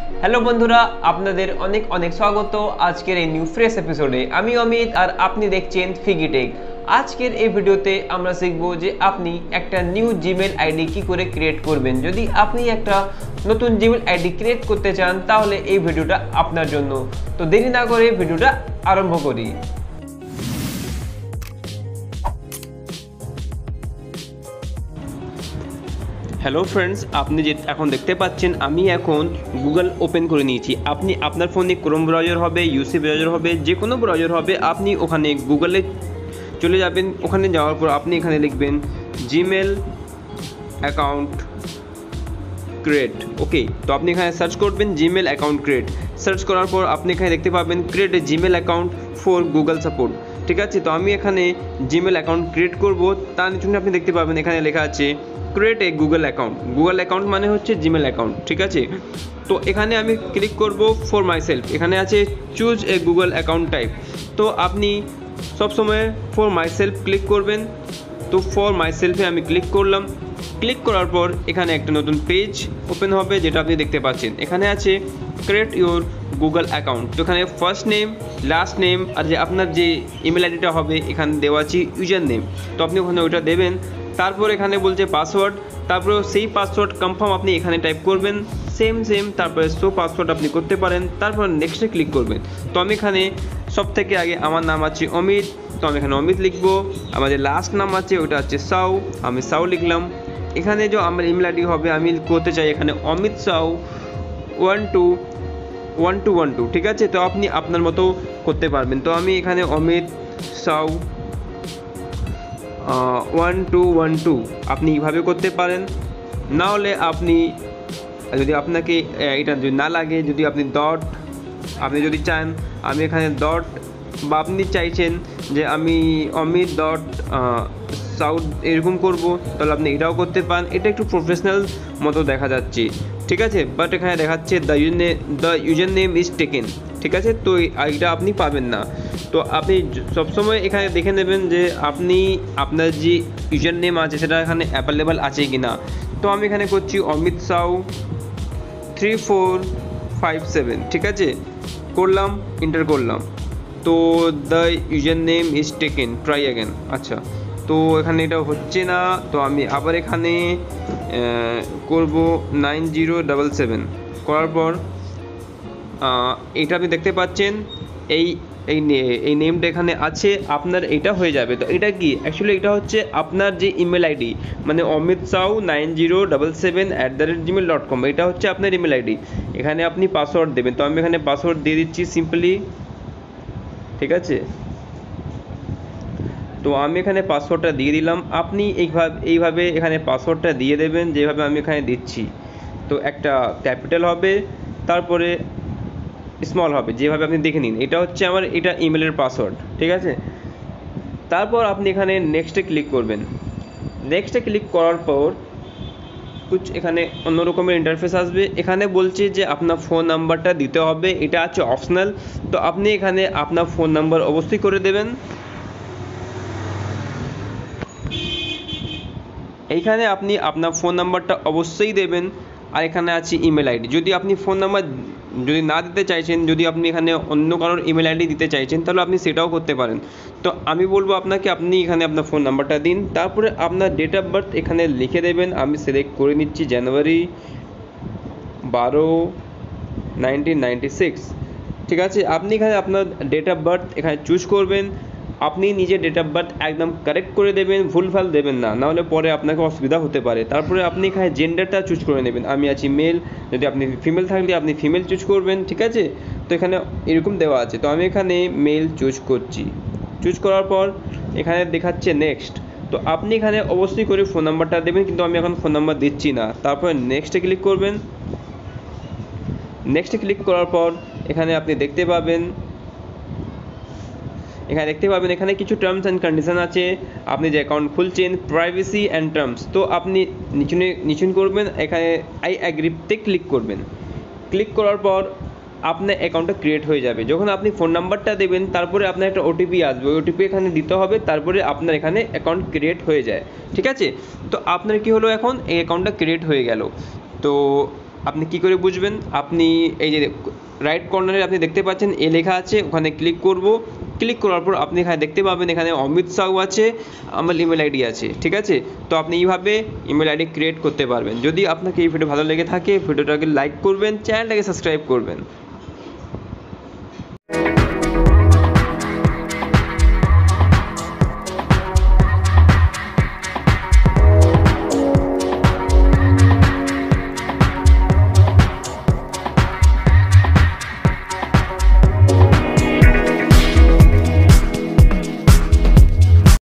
Hello বন্ধুরা, আপনাদের অনেক অনেক স্বাগত আজকের এই নিউ ফ্রেশ এপিসোডে। আমি অমিত আর আপনি দেখছেন ফিগিটেক। আজকের এই ভিডিওতে আমরা শিখব যে আপনি একটা নিউ জিমেল আইডি কি করে ক্রিয়েট করবেন। যদি আপনি একটা নতুন জিমেল আইডি ক্রিয়েট করতে চান তাহলে এই ভিডিওটা আপনার জন্য। তো দেরি না করে ভিডিওটা আরম্ভ করি। হ্যালো ফ্রেন্ডস, আপনি যে এখন দেখতে পাচ্ছেন আমি এখন গুগল ওপেন করে নিয়েছি। আপনি আপনার ফোনে ক্রোম ব্রাউজার হবে, ইউসি ব্রাউজার হবে, যে কোনো ব্রাউজার হবে, আপনি ওখানে গুগলে চলে যাবেন। ওখানে যাওয়ার পর আপনি এখানে লিখবেন জিমেল অ্যাকাউন্ট ক্রিয়েট। ওকে, তো আপনি এখানে সার্চ করবেন জিমেল অ্যাকাউন্ট ক্রিয়েট। সার্চ করার পর আপনি এখানে দেখতে পাবেন create a Gmail account for Google support. ঠিক আছে, তো আমি এখানে জিমেল অ্যাকাউন্ট ক্রিয়েট করব। তার জন্য আপনি দেখতে পাবেন এখানে লেখা আছে create a Google account. Google account মানে হচ্ছে জিমেল অ্যাকাউন্ট। ঠিক আছে, তো এখানে আমি ক্লিক করব ফর মাই সেলফ। এখানে আছে choose a Google account type. তো আপনি সবসময় ফর মাই সেলফ ক্লিক করবেন। তো ফর মাই সেলফে আমি ক্লিক করলাম। ক্লিক করার পর এখানে একটা নতুন পেজ ওপেন হবে, যেটা আপনি দেখতে পাচ্ছেন। এখানে আছে ক্রিয়েট ইউর গুগল অ্যাকাউন্ট। তো এখানে ফার্স্ট নেম, লাস্ট নেম, আর যে আপনার যে ইমেল আইডিটা হবে এখানে দেওয়া আছে ইউজার নেম। তো আপনি ওখানে ওইটা দেবেন। তারপর এখানে বলছে পাসওয়ার্ড। তারপরে সেই পাসওয়ার্ড কনফার্ম আপনি এখানে টাইপ করবেন, সেম। তারপরে শো পাসওয়ার্ড আপনি করতে পারেন। তারপর নেক্সটে ক্লিক করবেন। তো আমি এখানে সব থেকে আগে আমার নাম আছে অমিত, তো আমি এখানে অমিত লিখবো। আমাদের লাস্ট নাম আছে ওটা হচ্ছে সাউ, আমি সাউ লিখলাম। এখানে যে আমার ইমেল আইডি হবে আমি করতে চাই এখানে অমিত সাউ 121212। ঠিক আছে, তো আপনি আপনার মতো করতে পারবেন। তো আমি এখানে অমিত সাউ 1212 আপনি এইভাবে করতে পারেন। না হলে আপনি যদি আপনাকে এটা যদি না লাগে, যদি আপনি ডট, আপনি যদি চান আমি এখানে ডট, বা আপনি চাইছেন যে আমি অমিত ডট সাউথ এরকম করব, তাহলে আপনি এটাও করতে পারেন। এটা একটু প্রফেশনাল মতো দেখা যাচ্ছে। ঠিক আছে, বাট এখানে দেখাচ্ছে the user name is taken. ঠিক আছে, তো এটা আপনি পাবেন না। তো আপনি সবসময় এখানে দেখে নেবেন যে আপনি আপনার যে ইউজার নেম আছে সেটা এখানে অ্যাভেলেবেল আছে কি না। তো আমি এখানে করছি অমিত সাউ 3457। ঠিক আছে, করলাম, এন্টার করলাম। তো the user name is taken, try again. আচ্ছা, তো এখানে এটা হচ্ছে না, তো আমি আবার এখানে করব 9077। করার পর এটা আপনি দেখতে পাচ্ছেন এই এই নেমটা এখানে আছে, আপনার এটা হয়ে যাবে। তো এটা কি অ্যাকচুয়ালি এটা হচ্ছে আপনার যে ইমেল আইডি, মানে অমিত সাউ 9077@gmail.com, এটা হচ্ছে আপনার ইমেল আইডি। এখানে আপনি পাসওয়ার্ড দেবেন। তো আমি এখানে পাসওয়ার্ড দিয়ে দিচ্ছি সিম্পলি। ঠিক আছে, তো আমি এখানে পাসওয়ার্ডটা দিয়ে দিলাম। আপনি এইভাবে এখানে পাসওয়ার্ডটা দিয়ে দেবেন যেভাবে আমি এখানে দিচ্ছি। তো একটা ক্যাপিটাল হবে, তারপরে স্মল হবে, যেভাবে আপনি দেখে নিন। এটা হচ্ছে আমার এটা ইমেলের পাসওয়ার্ড। ঠিক আছে, তারপর আপনি এখানে নেক্সটে ক্লিক করবেন। নেক্সটে ক্লিক করার পর এখানে অন্য রকমের ইন্টারফেস আসবে। এখানে বলছে যে আপনার ফোন নাম্বারটা দিতে হবে, এটা আছে অপশনাল। তো আপনি এখানে আপনার ফোন নাম্বার অবশ্যই করে দেবেন। এইখানে আপনি আপনার ফোন নাম্বারটা অবশ্যই দেবেন। আর এখানে আছে ইমেল আইডি। যদি আপনি ফোন নাম্বার যদি না দিতে চাইছেন, যদি আপনি এখানে অন্য কারোর ইমেল আইডি দিতে চাইছেন, তাহলে আপনি সেটাও করতে পারেন। তো আমি বলবো আপনাকে আপনি এখানে আপনার ফোন নাম্বারটা দিন। তারপরে আপনার ডেট অফ বার্থ এখানে লিখে দেবেন। আমি সিলেক্ট করে নিচ্ছি জানুয়ারি 12, 1996। ঠিক আছে, আপনি এখানে আপনার ডেট অফ বার্থ এখানে চুজ করবেন। আপনি নিজের ডেট অফ বার্থ একদম কারেক্ট করে দেবেন, ভুলভাল দেবেন না, নাহলে পরে আপনাকে অসুবিধা হতে পারে। তারপরে আপনি এখানে জেন্ডারটা চুজ করে নেবেন। আমি আছি মেল, যদি আপনি ফিমেল থাকলে আপনি ফিমেল চুজ করবেন। ঠিক আছে, তো এখানে এরকম দেওয়া আছে। তো আমি এখানে মেল চুজ করছি। চুজ করার পর এখানে দেখাচ্ছে নেক্সট। তো আপনি এখানে অবশ্যই করে ফোন নাম্বারটা দেবেন, কিন্তু আমি এখন ফোন নাম্বার দিচ্ছি না। তারপরে নেক্সটে ক্লিক করবেন। নেক্সটে ক্লিক করার পর এখানে আপনি দেখতে পাবেন এখানে কিছু টার্মস অ্যান্ড কন্ডিশন আছে। আপনি যে অ্যাকাউন্ট খুলছেন, প্রাইভেসি অ্যান্ড টার্মস, তো আপনি নিচুন করবেন। এখানে আই অ্যাগ্রিতে ক্লিক করবেন। ক্লিক করার পর আপনার অ্যাকাউন্টটা ক্রিয়েট হয়ে যাবে। যখন আপনি ফোন নাম্বারটা দেবেন তারপরে আপনার একটা ওটিপি আসবে, ওই ওটিপি এখানে দিতে হবে, তারপরে আপনার এখানে অ্যাকাউন্ট ক্রিয়েট হয়ে যায়। ঠিক আছে, তো আপনার কি হলো, এখন এই অ্যাকাউন্টটা ক্রিয়েট হয়ে গেল। তো আপনি কি করে বুঝবেন? আপনি এই যে রাইট কর্নারে আপনি দেখতে পাচ্ছেন এ লেখা আছে, ওখানে ক্লিক করব। ক্লিক করার পর আপনি এখানে দেখতে পাবেন এখানে অমিত সাউ আছে, আমার ইমেল আইডি আছে, ঠিক আছে? তো আপনি এইভাবে ইমেল আইডি ক্রিয়েট করতে পারবেন। যদি আপনাকে এই ভিডিও ভালো লেগে থাকে ভিডিওটাকে লাইক করবেন, চ্যানেলটাকে সাবস্ক্রাইব করবেন।